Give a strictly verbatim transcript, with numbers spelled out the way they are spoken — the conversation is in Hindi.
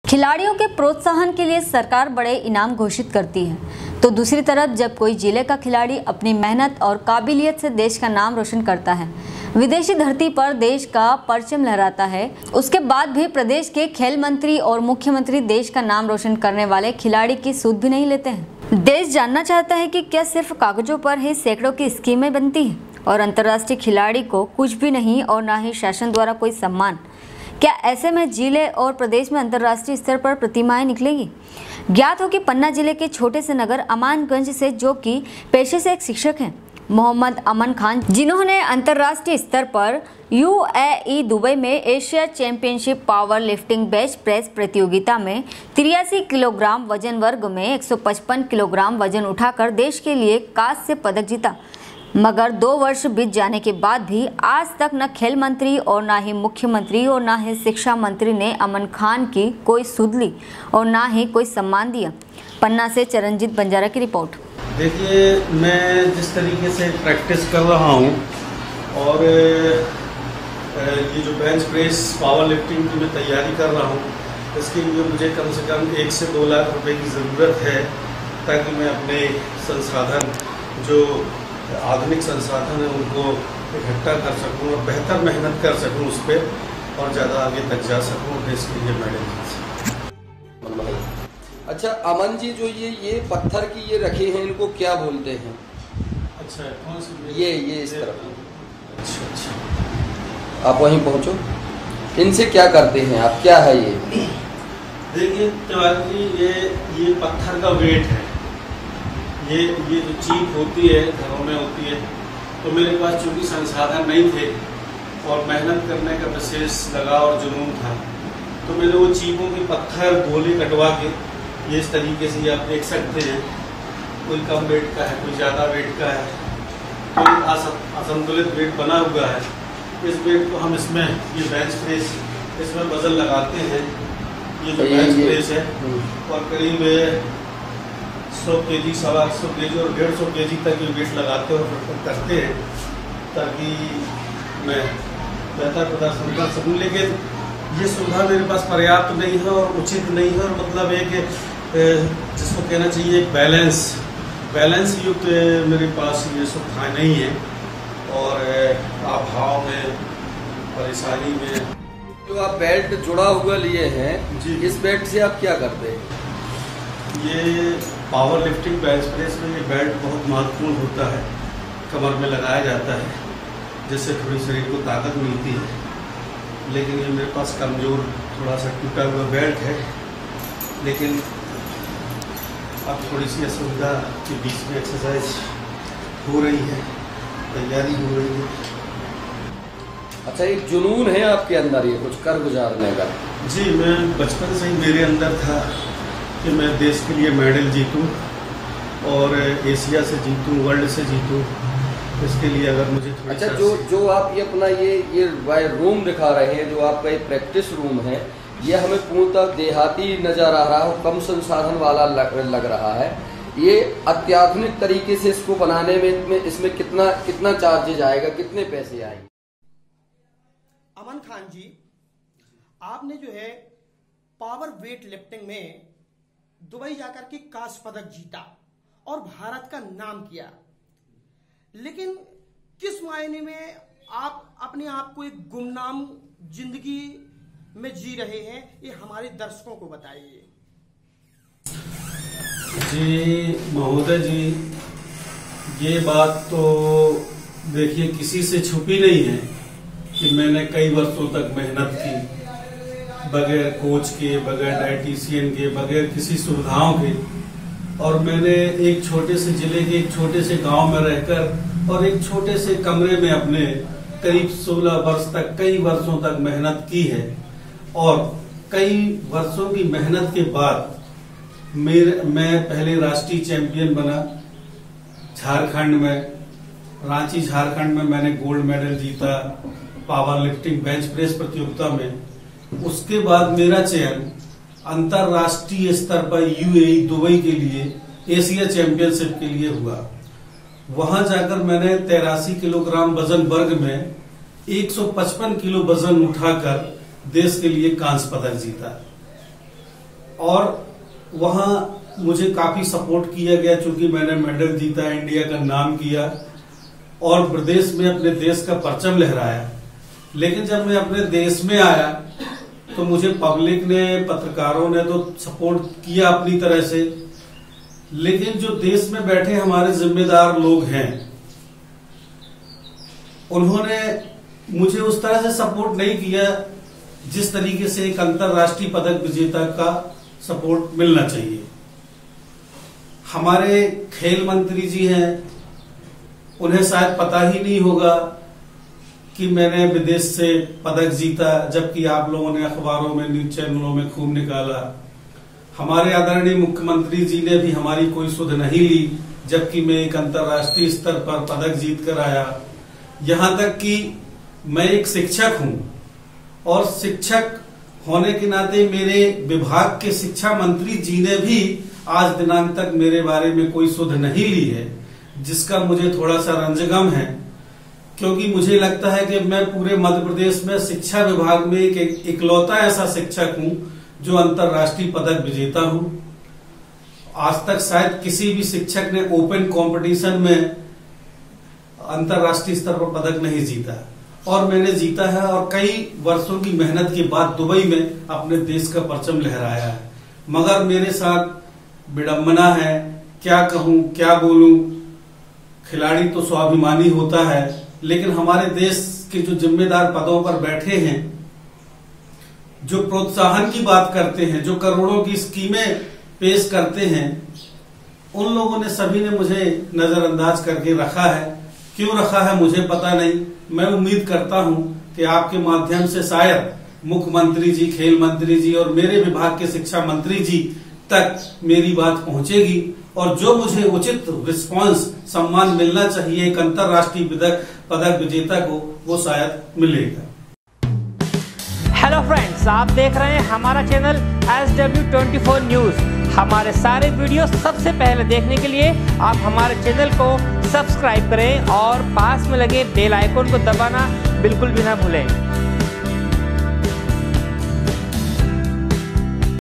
खिलाड़ियों के प्रोत्साहन के लिए सरकार बड़े इनाम घोषित करती है, तो दूसरी तरफ जब कोई जिले का खिलाड़ी अपनी मेहनत और काबिलियत से देश का नाम रोशन करता है, विदेशी धरती पर देश का परचम लहराता है, उसके बाद भी प्रदेश के खेल मंत्री और मुख्यमंत्री देश का नाम रोशन करने वाले खिलाड़ी की सूद भी नहीं लेते हैं। देश जानना चाहता है कि क्या सिर्फ कागजों पर ही सैकड़ों की स्कीमें बनती हैं और अंतर्राष्ट्रीय खिलाड़ी को कुछ भी नहीं और न ही शासन द्वारा कोई सम्मान। क्या ऐसे में जिले और प्रदेश में अंतर्राष्ट्रीय स्तर पर प्रतिमाएं निकलेंगी? ज्ञात हो कि पन्ना जिले के छोटे से नगर अमानगंज से, जो कि पेशे से एक शिक्षक हैं, मोहम्मद अमन खान, जिन्होंने अंतर्राष्ट्रीय स्तर पर यूएई दुबई में Asia championship power lifting bench press प्रतियोगिता में तिरासी किलोग्राम वजन वर्ग में एक सौ पचपन किलोग्राम वजन उठाकर देश के लिए कांस्य पदक जीता। मगर दो वर्ष बीत जाने के बाद भी आज तक न खेल मंत्री और न ही मुख्यमंत्री और न ही शिक्षा मंत्री ने अमन खान की कोई सुध ली और न ही कोई सम्मान दिया। पन्ना से चरणजीत बंजारा की रिपोर्ट। देखिए, मैं जिस तरीके से प्रैक्टिस कर रहा हूँ और ये जो बेंच प्रेस पावर लिफ्टिंग की मैं तैयारी कर रहा हूँ, इसके लिए मुझे कम से कम एक से दो लाख रुपए की ज़रूरत है, ताकि मैं अपने संसाधन, जो आधुनिक संसाधन है, उनको इकट्ठा कर सकूं और बेहतर मेहनत कर सकूं उस पर और ज़्यादा आगे तक जा सकूं देश के लिए मेडल जीत सकूं। अच्छा अमन जी, जो ये ये पत्थर की ये रखे हैं, इनको क्या बोलते हैं? अच्छा, कौन सी? ये ये इस तरफ। अच्छा अच्छा, आप वहीं पहुंचो। इनसे क्या करते हैं आप? क्या है ये? देखिए तिवारी जी, ये ये पत्थर का वेट है। ये ये जो चीप होती है, घरों में होती है, तो मेरे पास चूँकि संसाधन नहीं थे और मेहनत करने का विशेष लगाव और जुनून था, तो मैंने वो चीपों के पत्थर गोले कटवा के, ये इस तरीके से आप देख सकते हैं, कोई कम वेट का है, कोई ज़्यादा वेट का है, कोई असंतुलित वेट बना हुआ है। इस वेट को हम इसमें, ये बेंच प्रेस, इसमें वजन लगाते हैं। ये जो बेंच प्रेस है और करीब सौ के जी, सवा सौ के जी और डेढ़ सौ के जी तक ये वेट लगाते हैं और फिर करते हैं, ताकि मैं बेहतर प्रदर्शन कर सकूँ। लेकिन ये सुविधा मेरे पास पर्याप्त नहीं है और उचित नहीं है, और मतलब एक जिसको कहना चाहिए एक बैलेंस बैलेंस युक्त मेरे पास ये सुविधा नहीं है, और अभाव में, परेशानी में। जो आप बेल्ट जुड़ा हुआ लिए हैं जी, इस बेल्ट से आप क्या करते हैं? ये पावर लिफ्टिंग बेंच प्रेस में ये बेल्ट बहुत महत्वपूर्ण होता है, कमर में लगाया जाता है, जिससे थोड़ी शरीर को ताकत मिलती है। लेकिन ये मेरे पास कमज़ोर, थोड़ा सा टूटा हुआ बेल्ट है, लेकिन अब थोड़ी सी असुविधा के बीच में एक्सरसाइज हो रही है, तैयारी हो रही है। अच्छा, एक जुनून है आपके अंदर ये कुछ कर गुजारने का? जी, मैं बचपन से ही मेरे अंदर था कि मैं देश के लिए मेडल जीतूं और एशिया से जीतूं, वर्ल्ड से जीतूं। इसके लिए अगर मुझे अच्छा, जो जो आप ये अपना ये ये रूम दिखा रहे हैं, जो आपका ये प्रैक्टिस रूम है, ये हमें पूर्णतः देहाती नज़र आ रहा है, कम संसाधन वाला लग, लग रहा है। ये अत्याधुनिक तरीके से इसको बनाने में इसमें कितना कितना चार्जेज आएगा, कितने पैसे आएंगे? अमन खान जी, आपने जो है पावर वेट लिफ्टिंग में दुबई जाकर के कांस्य पदक जीता और भारत का नाम किया, लेकिन किस मायने में आप अपने आप को एक गुमनाम जिंदगी में जी रहे हैं, ये हमारे दर्शकों को बताइए। जी महोदय जी, ये बात तो देखिए किसी से छुपी नहीं है कि मैंने कई वर्षों तक मेहनत की, बगैर कोच के, बगैर डाइटिशियन के, बगैर किसी सुविधाओं के, और मैंने एक छोटे से जिले के एक छोटे से गांव में रहकर और एक छोटे से कमरे में अपने करीब सोलह वर्ष तक, कई वर्षों तक मेहनत की है। और कई वर्षों की मेहनत के बाद मेरे मैं पहले राष्ट्रीय चैंपियन बना झारखंड में, रांची झारखंड में मैंने गोल्ड मेडल जीता पावर लिफ्टिंग बेंच प्रेस प्रतियोगिता में। उसके बाद मेरा चयन अंतरराष्ट्रीय स्तर पर यूएई दुबई के लिए एशिया चैंपियनशिप के लिए हुआ। वहां जाकर मैंने तिरासी किलोग्राम वजन वर्ग में एक सौ पचपन किलो वजन उठाकर देश के लिए कांस्य पदक जीता। और वहाँ मुझे काफी सपोर्ट किया गया, चूंकि मैंने मेडल जीता, इंडिया का नाम किया और प्रदेश में अपने देश का परचम लहराया। लेकिन जब मैं अपने देश में आया तो मुझे पब्लिक ने, पत्रकारों ने तो सपोर्ट किया अपनी तरह से, लेकिन जो देश में बैठे हमारे जिम्मेदार लोग हैं उन्होंने मुझे उस तरह से सपोर्ट नहीं किया जिस तरीके से एक अंतर्राष्ट्रीय पदक विजेता का सपोर्ट मिलना चाहिए। हमारे खेल मंत्री जी हैं, उन्हें शायद पता ही नहीं होगा कि मैंने विदेश से पदक जीता, जबकि आप लोगों ने अखबारों में, न्यूज चैनलों में खूब निकाला। हमारे आदरणीय मुख्यमंत्री जी ने भी हमारी कोई सुध नहीं ली, जबकि मैं एक अंतर्राष्ट्रीय स्तर पर पदक जीत कर आया। यहां तक कि मैं एक शिक्षक हूं और शिक्षक होने के नाते मेरे विभाग के शिक्षा मंत्री जी ने भी आज दिनांक तक मेरे बारे में कोई सुध नहीं ली है, जिसका मुझे थोड़ा सा रंजगम है, क्योंकि मुझे लगता है कि मैं पूरे मध्य प्रदेश में शिक्षा विभाग में एक इकलौता ऐसा शिक्षक हूं जो अंतर्राष्ट्रीय पदक विजेता हूं। आज तक शायद किसी भी शिक्षक ने ओपन कंपटीशन में अंतर्राष्ट्रीय स्तर पर पदक नहीं जीता, और मैंने जीता है और कई वर्षों की मेहनत के बाद दुबई में अपने देश का परचम लहराया है। मगर मेरे साथ विडंबना है, क्या कहूं, क्या बोलूं। खिलाड़ी तो स्वाभिमानी होता है, लेकिन हमारे देश के जो जिम्मेदार पदों पर बैठे हैं, जो प्रोत्साहन की बात करते हैं, जो करोड़ों की स्कीमें पेश करते हैं, उन लोगों ने सभी ने मुझे नजरअंदाज करके रखा है। क्यों रखा है मुझे पता नहीं। मैं उम्मीद करता हूं कि आपके माध्यम से शायद मुख्यमंत्री जी, खेल मंत्री जी और मेरे विभाग के शिक्षा मंत्री जी तक मेरी बात पहुंचेगी और जो मुझे उचित रिस्पांस, सम्मान मिलना चाहिए एक अंतर्राष्ट्रीय पदक पदक विजेता को, वो शायद मिलेगा। हेलो फ्रेंड्स, आप देख रहे हैं हमारा channel S W twenty four news. हमारे सारे वीडियो सबसे पहले देखने के लिए आप हमारे चैनल को सब्सक्राइब करें और पास में लगे बेल आइकन को दबाना बिल्कुल भी ना भूलें।